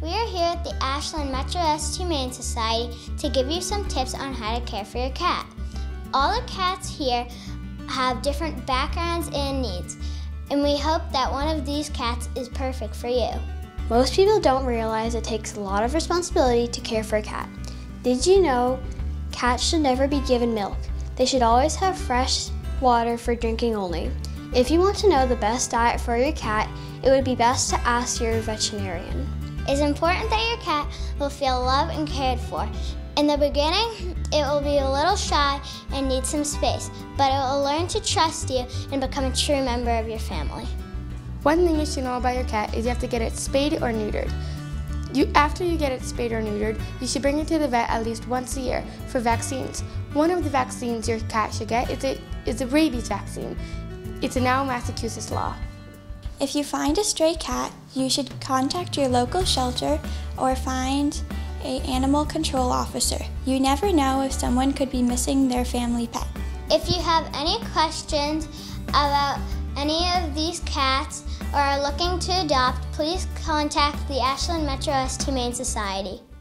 We are here at the Ashland Metro West Humane Society to give you some tips on how to care for your cat. All the cats here have different backgrounds and needs, and we hope that one of these cats is perfect for you. Most people don't realize it takes a lot of responsibility to care for a cat. Did you know cats should never be given milk? They should always have fresh water for drinking only. If you want to know the best diet for your cat, it would be best to ask your veterinarian. It's important that your cat will feel loved and cared for. In the beginning, it will be a little shy and need some space, but it will learn to trust you and become a true member of your family. One thing you should know about your cat is you have to get it spayed or neutered. After you get it spayed or neutered, you should bring it to the vet at least once a year for vaccines. One of the vaccines your cat should get is a rabies vaccine. It's now Massachusetts law. If you find a stray cat, you should contact your local shelter or find an animal control officer. You never know if someone could be missing their family pet. If you have any questions about any of these cats or are looking to adopt, please contact the Ashland Metro West Humane Society.